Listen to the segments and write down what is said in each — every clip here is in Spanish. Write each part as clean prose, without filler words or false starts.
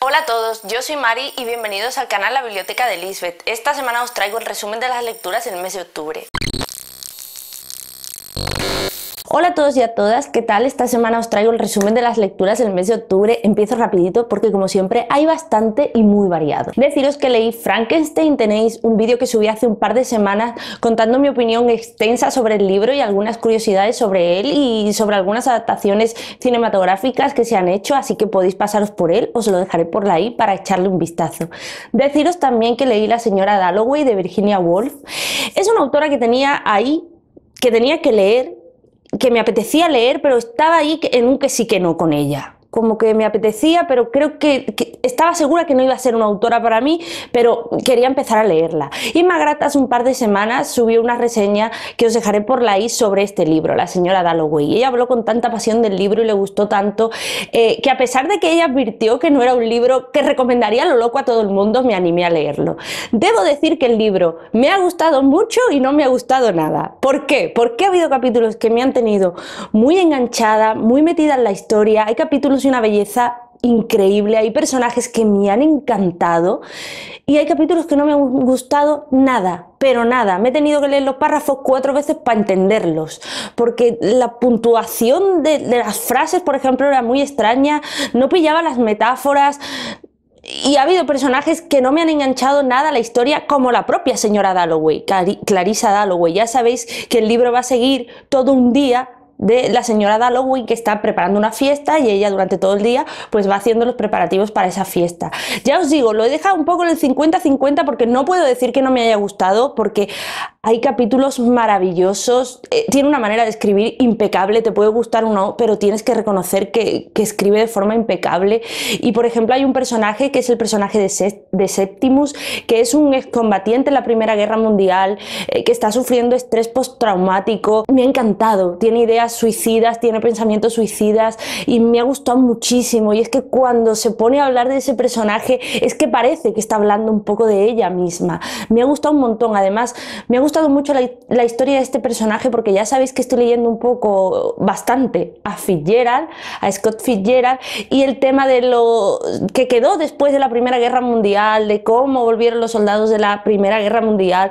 Hola a todos, yo soy Mari y bienvenidos al canal La Biblioteca de Lisbeth. Esta semana os traigo el resumen de las lecturas del mes de octubre. Hola a todos y a todas, ¿qué tal? Esta semana os traigo el resumen de las lecturas del mes de octubre. Empiezo rapidito porque como siempre hay bastante y muy variado. Deciros que leí Frankenstein, tenéis un vídeo que subí hace un par de semanas contando mi opinión extensa sobre el libro y algunas curiosidades sobre él y sobre algunas adaptaciones cinematográficas que se han hecho, así que podéis pasaros por él, os lo dejaré por ahí para echarle un vistazo. Deciros también que leí La señora Dalloway de Virginia Woolf. Es una autora que tenía ahí, que tenía que leer, que me apetecía leer, pero estaba ahí en un que sí que no con ella. Como que me apetecía, pero creo que estaba segura que no iba a ser una autora para mí, pero quería empezar a leerla. Y Magrata hace un par de semanas subió una reseña que os dejaré por la i sobre este libro, La señora Dalloway. Y ella habló con tanta pasión del libro y le gustó tanto que a pesar de que ella advirtió que no era un libro que recomendaría a lo loco a todo el mundo, me animé a leerlo. Debo decir que el libro me ha gustado mucho y no me ha gustado nada. ¿Por qué? Porque ha habido capítulos que me han tenido muy enganchada, muy metida en la historia. Hay capítulos y una belleza increíble, hay personajes que me han encantado y hay capítulos que no me han gustado nada, pero nada. Me he tenido que leer los párrafos 4 veces para entenderlos, porque la puntuación de las frases, por ejemplo, era muy extraña, no pillaba las metáforas. Y ha habido personajes que no me han enganchado nada a la historia, como la propia señora Dalloway, Clarissa Dalloway. Ya sabéis que el libro va a seguir todo un día de la señora Dalloway, que está preparando una fiesta y ella durante todo el día pues va haciendo los preparativos para esa fiesta. Ya os digo, lo he dejado un poco en el 50-50 porque no puedo decir que no me haya gustado, porque hay capítulos maravillosos, tiene una manera de escribir impecable, te puede gustar o no, pero tienes que reconocer que escribe de forma impecable. Y por ejemplo hay un personaje que es el personaje de Septimus, que es un excombatiente en la Primera Guerra Mundial, que está sufriendo estrés postraumático. Me ha encantado, tiene ideas suicidas, tiene pensamientos suicidas y me ha gustado muchísimo. Y es que cuando se pone a hablar de ese personaje es que parece que está hablando un poco de ella misma. Me ha gustado un montón. Además me ha gustado mucho la historia de este personaje, porque ya sabéis que estoy leyendo un poco, bastante, a Fitzgerald, a Scott Fitzgerald, y el tema de lo que quedó después de la Primera Guerra Mundial, de cómo volvieron los soldados de la Primera Guerra Mundial.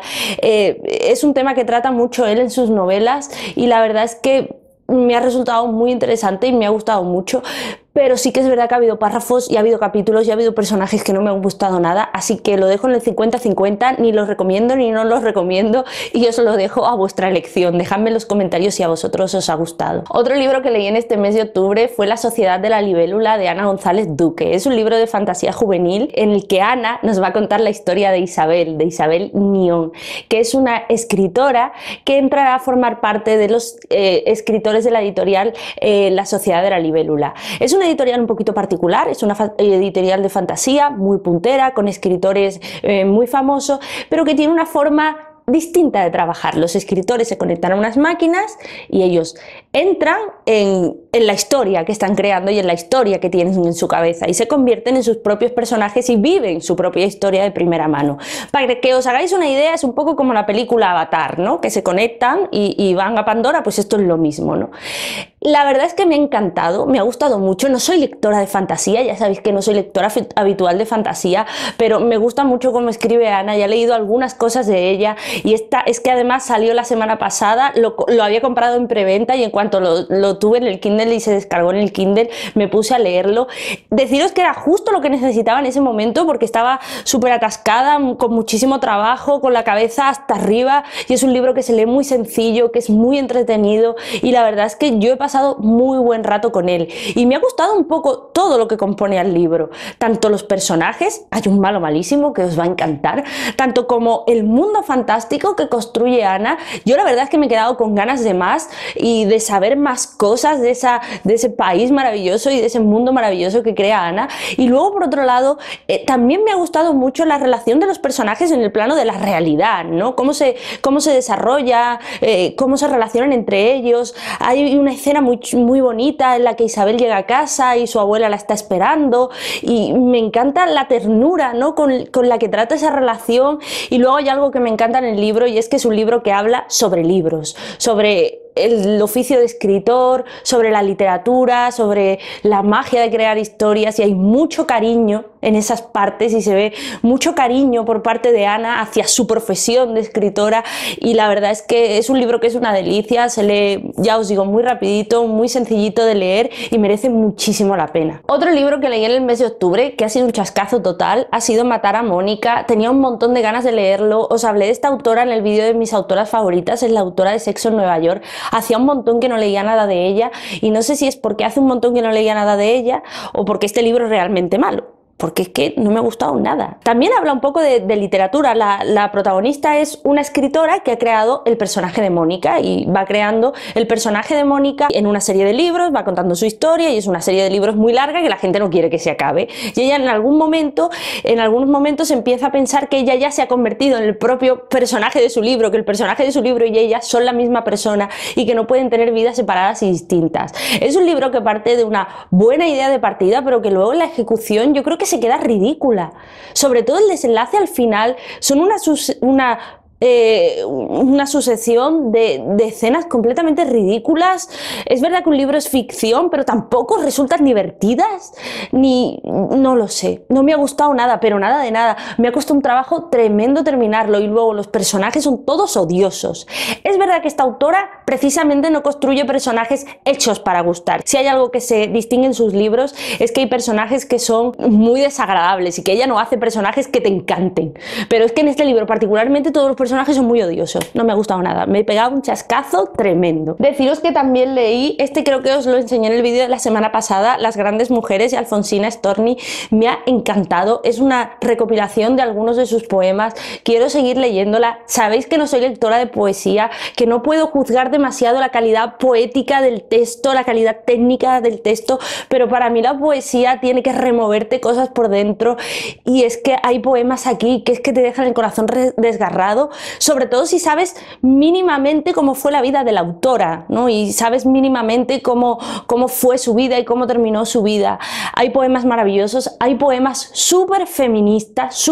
Es un tema que trata mucho él en sus novelas y la verdad es que me ha resultado muy interesante y me ha gustado mucho. Pero sí que es verdad que ha habido párrafos y ha habido capítulos y ha habido personajes que no me han gustado nada, así que lo dejo en el 50-50, ni los recomiendo ni no los recomiendo, y os lo dejo a vuestra elección. Dejadme en los comentarios si a vosotros os ha gustado. Otro libro que leí en este mes de octubre fue La sociedad de la libélula de Ana González Duque. Es un libro de fantasía juvenil en el que Ana nos va a contar la historia de Isabel Nión, que es una escritora que entrará a formar parte de los escritores de la editorial La sociedad de la libélula. Es una editorial un poquito particular, es una editorial de fantasía muy puntera, con escritores muy famosos, pero que tiene una forma distinta de trabajar. Los escritores se conectan a unas máquinas y ellos entran en la historia que están creando y en la historia que tienen en su cabeza y se convierten en sus propios personajes y viven su propia historia de primera mano. Para que os hagáis una idea, es un poco como la película Avatar, ¿no? Que se conectan y van a Pandora, pues esto es lo mismo, ¿no? La verdad es que me ha encantado, me ha gustado mucho. No soy lectora de fantasía, ya sabéis que no soy lectora habitual de fantasía, pero me gusta mucho cómo escribe Ana, ya he leído algunas cosas de ella, y esta es que además salió la semana pasada, lo había comprado en preventa y en cuanto lo tuve en el Kindle y se descargó en el Kindle, me puse a leerlo. Deciros que era justo lo que necesitaba en ese momento, porque estaba súper atascada, con muchísimo trabajo, con la cabeza hasta arriba, y es un libro que se lee muy sencillo, que es muy entretenido, y la verdad es que yo he pasado muy buen rato con él y me ha gustado un poco todo lo que compone al libro, tanto los personajes, hay un malo malísimo que os va a encantar, tanto como el mundo fantástico que construye Ana. Yo la verdad es que me he quedado con ganas de más y de saber más cosas de ese país maravilloso y de ese mundo maravilloso que crea Ana. Y luego, por otro lado, también me ha gustado mucho la relación de los personajes en el plano de la realidad, ¿no? Cómo se desarrolla, cómo se relacionan entre ellos. Hay una escena muy bonita en la que Isabel llega a casa y su abuela la está esperando, y me encanta la ternura, ¿no? con la que trata esa relación. Y luego hay algo que me encanta en el libro, y es que es un libro que habla sobre libros, sobre el oficio de escritor, sobre la literatura, sobre la magia de crear historias, y hay mucho cariño en esas partes y se ve mucho cariño por parte de Ana hacia su profesión de escritora, y la verdad es que es un libro que es una delicia, se lee, ya os digo, muy rapidito, muy sencillito de leer y merece muchísimo la pena. Otro libro que leí en el mes de octubre, que ha sido un chascazo total, ha sido Matar a Mónica. Tenía un montón de ganas de leerlo, os hablé de esta autora en el vídeo de mis autoras favoritas, es la autora de Sexo en Nueva York. Hacía un montón que no leía nada de ella y no sé si es porque hace un montón que no leía nada de ella o porque este libro es realmente malo, porque es que no me ha gustado nada. También habla un poco de literatura. La protagonista es una escritora que ha creado el personaje de Mónica y va creando el personaje de Mónica en una serie de libros, va contando su historia y es una serie de libros muy larga que la gente no quiere que se acabe. Y ella en algunos momentos empieza a pensar que ella ya se ha convertido en el propio personaje de su libro, que el personaje de su libro y ella son la misma persona y que no pueden tener vidas separadas y distintas. Es un libro que parte de una buena idea de partida, pero que luego en la ejecución yo creo que se queda ridícula. Sobre todo el desenlace al final son una sucesión de escenas completamente ridículas. Es verdad que un libro es ficción, pero tampoco resultan divertidas, no lo sé, no me ha gustado nada, pero nada de nada. Me ha costado un trabajo tremendo terminarlo y luego los personajes son todos odiosos. Es verdad que esta autora precisamente no construye personajes hechos para gustar. Si hay algo que se distingue en sus libros es que hay personajes que son muy desagradables y que ella no hace personajes que te encanten, pero es que en este libro particularmente todos los personajes son muy odiosos, no me ha gustado nada, me he pegado un chascazo tremendo. Deciros que también leí, creo que os lo enseñé en el vídeo de la semana pasada, Las grandes mujeres, de Alfonsina Storni. Me ha encantado, es una recopilación de algunos de sus poemas, quiero seguir leyéndola. Sabéis que no soy lectora de poesía, que no puedo juzgar demasiado la calidad poética del texto, la calidad técnica del texto, pero para mí la poesía tiene que removerte cosas por dentro y es que hay poemas aquí que es que te dejan el corazón desgarrado, sobre todo si sabes mínimamente cómo fue la vida de la autora, ¿no? Y sabes mínimamente cómo fue su vida y cómo terminó su vida. Hay poemas maravillosos, hay poemas súper feministas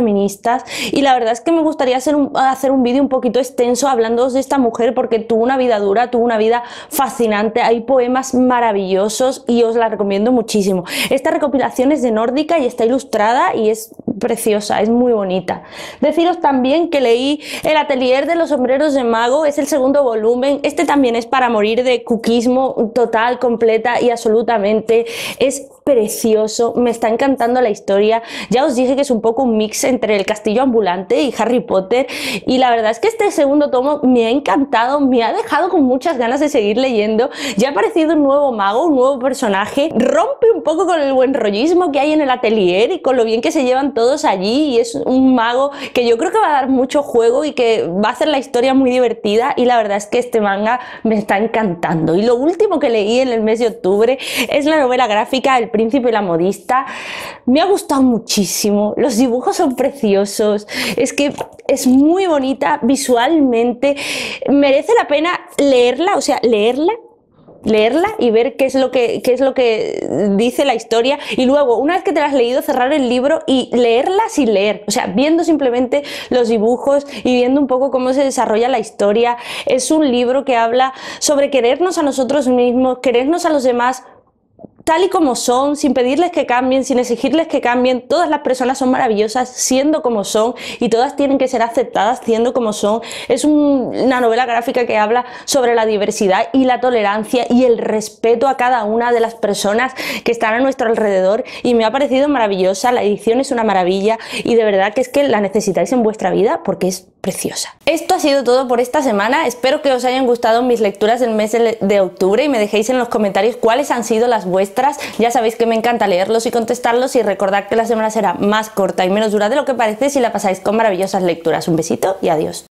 y la verdad es que me gustaría hacer un vídeo un poquito extenso hablando de esta mujer porque tuvo una vida dura, tuvo una vida fascinante, hay poemas maravillosos y os la recomiendo muchísimo. Esta recopilación es de Nórdica y está ilustrada y es preciosa, es muy bonita. Deciros también que leí El atelier de los sombreros de mago, es el segundo volumen, este también es para morir de cuquismo total, completa y absolutamente, es precioso, me está encantando la historia. Ya os dije que es un poco un mix entre El castillo ambulante y Harry Potter y la verdad es que este segundo tomo me ha encantado, me ha dejado con muchas ganas de seguir leyendo. Ya ha aparecido un nuevo mago, un nuevo personaje, rompe un poco con el buen rollismo que hay en el atelier y con lo bien que se llevan todos allí y es un mago que yo creo que va a dar mucho juego y que va a hacer la historia muy divertida y la verdad es que este manga me está encantando. Y lo último que leí en el mes de octubre es la novela gráfica El príncipe y la modista. Me ha gustado muchísimo, los dibujos son preciosos, es que es muy bonita visualmente, merece la pena leerla, o sea, leerla y ver qué es lo que dice la historia y luego una vez que te la has leído cerrar el libro y leerla sin leer, o sea, viendo simplemente los dibujos y viendo un poco cómo se desarrolla la historia. Es un libro que habla sobre querernos a nosotros mismos, querernos a los demás tal y como son, sin pedirles que cambien, sin exigirles que cambien. Todas las personas son maravillosas siendo como son y todas tienen que ser aceptadas siendo como son. Es una novela gráfica que habla sobre la diversidad y la tolerancia y el respeto a cada una de las personas que están a nuestro alrededor y me ha parecido maravillosa. La edición es una maravilla y de verdad que es que la necesitáis en vuestra vida porque es preciosa. Esto ha sido todo por esta semana, espero que os hayan gustado mis lecturas del mes de octubre y me dejéis en los comentarios cuáles han sido las vuestras. Ya sabéis que me encanta leerlos y contestarlos y recordad que la semana será más corta y menos dura de lo que parece si la pasáis con maravillosas lecturas. Un besito y adiós.